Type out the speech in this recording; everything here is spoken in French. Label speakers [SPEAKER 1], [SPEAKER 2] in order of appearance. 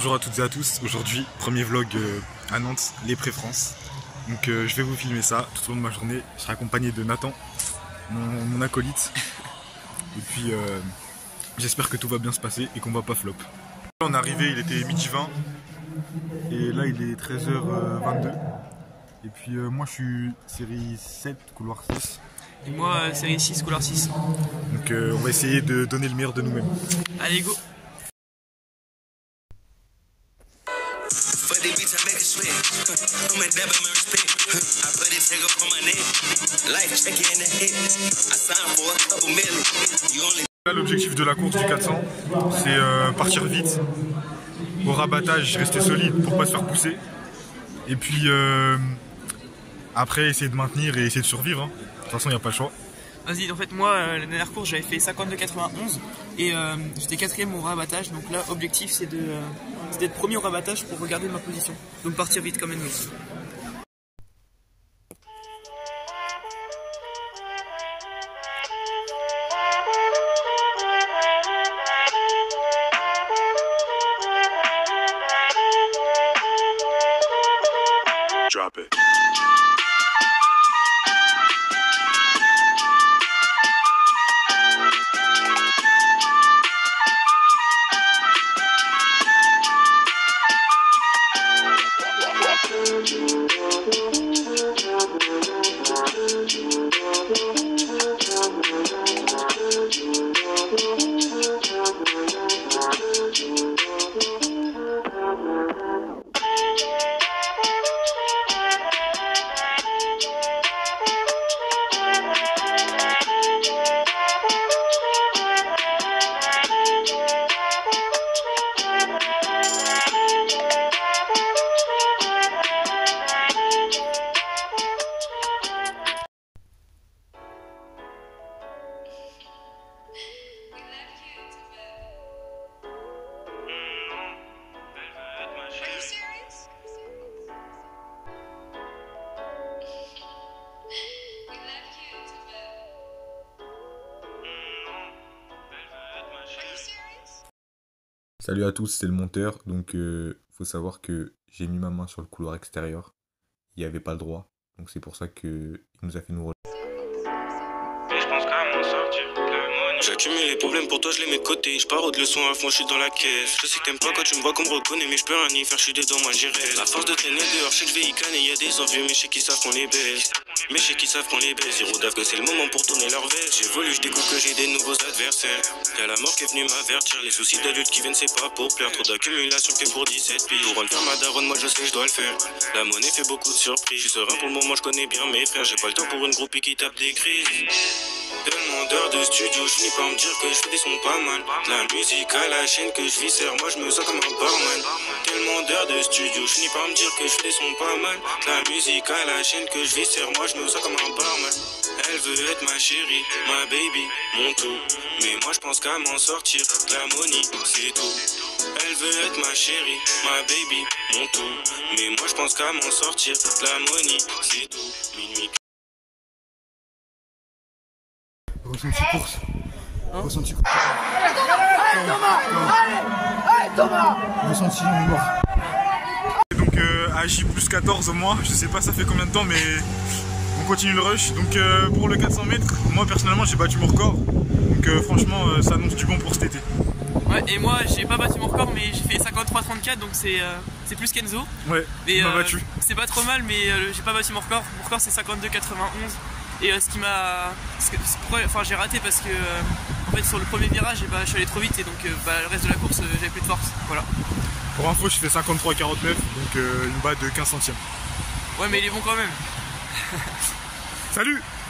[SPEAKER 1] Bonjour à toutes et à tous, aujourd'hui premier vlog à Nantes, les pré-France. Donc je vais vous filmer ça tout au long de ma journée. Je serai accompagné de Nathan, mon acolyte. Et puis j'espère que tout va bien se passer et qu'on va pas flop. On est arrivé, il était midi 20 et là il est 13h22. Et puis moi je suis série 7, couloir 6.
[SPEAKER 2] Et moi série 6, couloir 6.
[SPEAKER 1] Donc on va essayer de donner le meilleur de nous-mêmes.
[SPEAKER 2] Allez go!
[SPEAKER 1] Là, l'objectif de la course du 400, c'est partir vite, au rabattage, rester solide pour pas se faire pousser. Et puis après essayer de maintenir et essayer de survivre. Hein. De toute façon, il n'y a pas le choix.
[SPEAKER 2] Vas-y, en fait, moi, la dernière course, j'avais fait 52,91 et j'étais 4ème au rabattage. Donc là, objectif, c'est d'être premier au rabattage pour regarder ma position. Donc partir vite comme ennemi.
[SPEAKER 1] Drop it.
[SPEAKER 3] Salut à tous, c'est le monteur, donc faut savoir que j'ai mis ma main sur le couloir extérieur, il n'y avait pas le droit, donc c'est pour ça qu'il nous a fait nous rejoindre.
[SPEAKER 4] J'accumule les problèmes, pour toi je les mets de côté. Je pars de leçons à fond, je suis dans la caisse. Je sais que t'aimes pas quand tu me vois qu'on me reconnaît, mais je peux rien y faire, je suis dedans, moi j'irai. La force de traîner dehors, je sais que je vais y canner. Y'a des envieux, mais je sais qu'ils savent qu'on les baisse. Mais je sais qu'ils savent qu'on les baisse. Zéro d'ave que c'est le moment pour tourner leur veste. J'évolue, je découvre que j'ai des nouveaux adversaires. Y'a la mort qui est venue m'avertir. Les soucis d'adulte qui viennent, c'est pas pour plaire. Trop d'accumulation que pour 17 piges. Pour faire ma daronne, moi je sais, je dois le faire. La monnaie fait beaucoup de surprises. Je suis serein pour le moment, je connais bien mes frères. J'ai pas le temps pour une groupie qui tape des crises. Tellement d'heures de studio, je finis par me dire que je fais des sons pas mal. La musique à la chaîne que je viscère, moi je me sens comme un barman. Tellement d'heures de studio, je finis par me dire que je fais des sons pas mal. La musique à la chaîne que je viscère, moi je me sens comme un barman. Elle veut être ma chérie, ma baby, mon tout. Mais moi je pense qu'à m'en sortir, la money c'est tout. Elle veut être ma chérie, ma baby, mon tout. Mais moi je pense qu'à m'en sortir, la money c'est tout. Minuit.
[SPEAKER 1] Ressenti course. Ressenti course. Ressenti mort. Donc AJ plus 14 au moins, je sais pas ça fait combien de temps mais on continue le rush. Donc pour le 400 mètres, moi personnellement j'ai battu mon record. Donc franchement ça annonce du bon pour cet été.
[SPEAKER 2] Ouais, et moi j'ai pas battu mon record mais j'ai fait 53,34 donc c'est plus qu'Enzo.
[SPEAKER 1] Ouais, il m'a battu.
[SPEAKER 2] C'est pas trop mal mais j'ai pas battu mon record. Mon record c'est 52,91. Et ce qui m'a... Enfin j'ai raté parce que en fait sur le premier virage je suis allé trop vite et donc le reste de la course j'avais plus de force. Voilà.
[SPEAKER 1] Pour info je fais 53,49 donc une balle de 15 centièmes.
[SPEAKER 2] Ouais mais il est bon quand même.
[SPEAKER 1] Salut!